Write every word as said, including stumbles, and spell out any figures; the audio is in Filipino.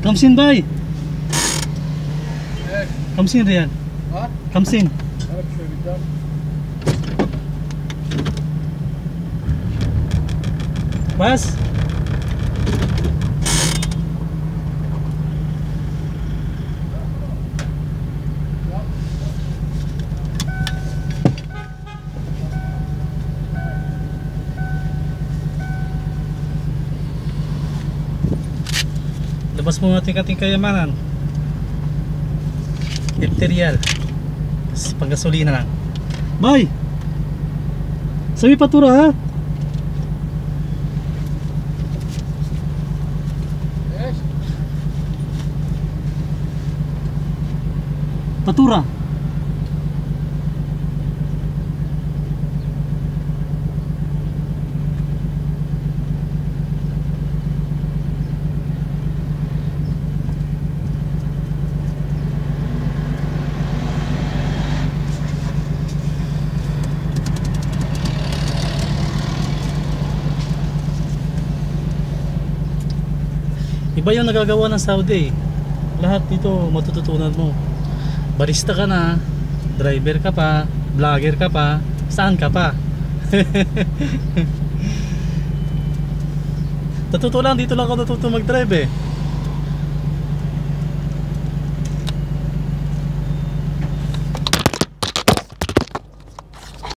Kamsin bay. ايش؟ Kamsin riyal. ها؟ Kamsin. انا بشوي قدام. Bas. Labas mo natin ating kayamanan. fifty riyal. Panggasolina lang. Bay! Sabi patura ha? ايش؟ Patura. Iba yung nagagawa ng Saudi. Lahat dito matututunan mo. Barista ka na, driver ka pa, vlogger ka pa, saan ka pa? Totoo lang, dito lang ako natuto mag-drive eh.